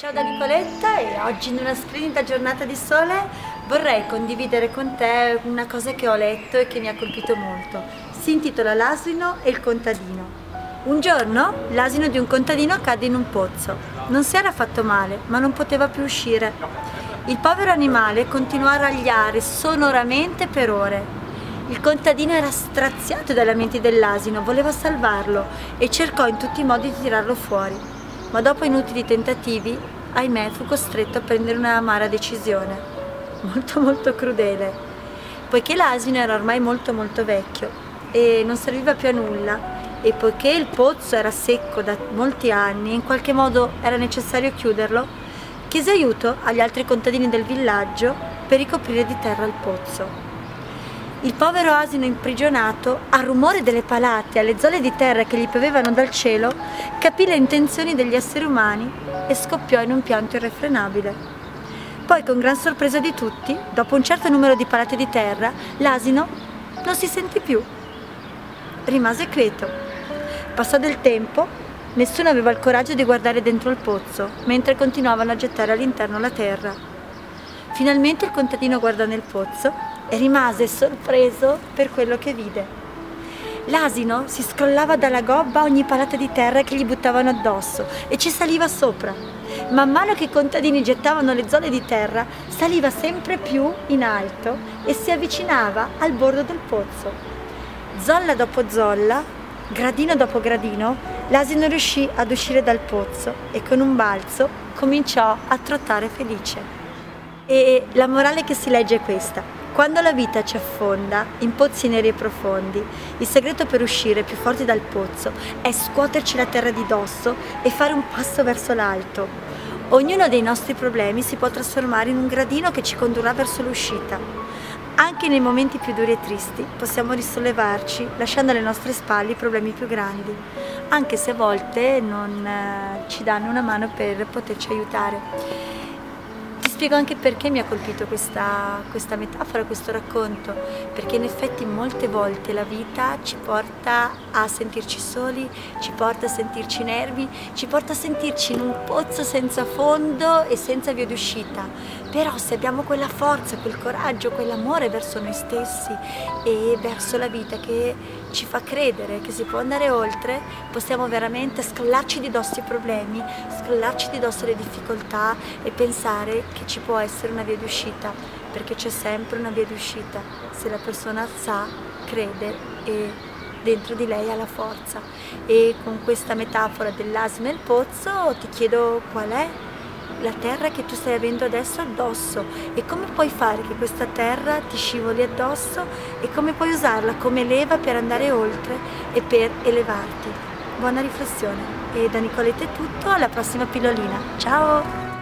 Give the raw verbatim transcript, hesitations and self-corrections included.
Ciao da Nicoletta e oggi in una splendida giornata di sole vorrei condividere con te una cosa che ho letto e che mi ha colpito molto. Si intitola L'asino e il contadino. Un giorno l'asino di un contadino cadde in un pozzo. Non si era fatto male, ma non poteva più uscire. Il povero animale continuò a ragliare sonoramente per ore. Il contadino era straziato dai lamenti dell'asino, voleva salvarlo e cercò in tutti i modi di tirarlo fuori. Ma dopo inutili tentativi, ahimè, fu costretto a prendere una amara decisione, molto molto crudele, poiché l'asino era ormai molto molto vecchio e non serviva più a nulla, e poiché il pozzo era secco da molti anni e in qualche modo era necessario chiuderlo, chiese aiuto agli altri contadini del villaggio per ricoprire di terra il pozzo. Il povero asino imprigionato, al rumore delle palate, alle zolle di terra che gli piovevano dal cielo, capì le intenzioni degli esseri umani e scoppiò in un pianto irrefrenabile. Poi, con gran sorpresa di tutti, dopo un certo numero di palate di terra, l'asino non si sentì più. Rimase quieto. Passò del tempo, nessuno aveva il coraggio di guardare dentro il pozzo, mentre continuavano a gettare all'interno la terra. Finalmente il contadino guardò nel pozzo e rimase sorpreso per quello che vide. L'asino si scrollava dalla gobba a ogni palata di terra che gli buttavano addosso e ci saliva sopra. Man mano che i contadini gettavano le zolle di terra, saliva sempre più in alto e si avvicinava al bordo del pozzo. Zolla dopo zolla, gradino dopo gradino, l'asino riuscì ad uscire dal pozzo e con un balzo cominciò a trottare felice. E la morale che si legge è questa: quando la vita ci affonda in pozzi neri e profondi, il segreto per uscire più forti dal pozzo è scuoterci la terra di dosso e fare un passo verso l'alto. Ognuno dei nostri problemi si può trasformare in un gradino che ci condurrà verso l'uscita. Anche nei momenti più duri e tristi possiamo risollevarci lasciando alle nostre spalle i problemi più grandi, anche se a volte non eh, ci danno una mano per poterci aiutare. Spiego anche perché mi ha colpito questa, questa metafora, questo racconto, perché in effetti molte volte la vita ci porta a sentirci soli, ci porta a sentirci nervi, ci porta a sentirci in un pozzo senza fondo e senza via d'uscita. Però se abbiamo quella forza, quel coraggio, quell'amore verso noi stessi e verso la vita che ci fa credere che si può andare oltre, possiamo veramente scrollarci di dosso i problemi, scrollarci di dosso le difficoltà e pensare che ci può essere una via d'uscita, perché c'è sempre una via d'uscita se la persona sa, crede e dentro di lei ha la forza. E con questa metafora dell'asino e il pozzo ti chiedo qual è la terra che tu stai avendo adesso addosso e come puoi fare che questa terra ti scivoli addosso e come puoi usarla come leva per andare oltre e per elevarti. Buona riflessione e da Nicoletta è tutto, alla prossima pillolina, ciao!